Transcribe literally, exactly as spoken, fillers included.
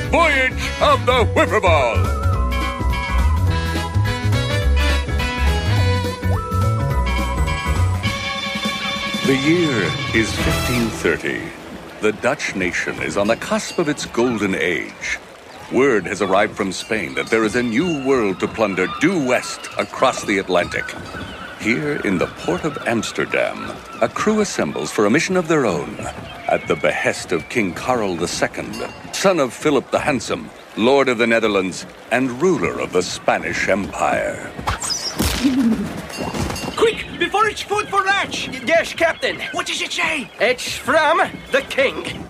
Voyage of the Oeverwal. The year is fifteen thirty. The Dutch nation is on the cusp of its golden age. Word has arrived from Spain that there is a new world to plunder due west across the Atlantic. Here in the port of Amsterdam, a crew assembles for a mission of their own at the behest of King Karel the Second, son of Philip the Handsome, Lord of the Netherlands, and ruler of the Spanish Empire. Quick, before it's food for lunch! Yes, Captain. What does it say? It's from the king.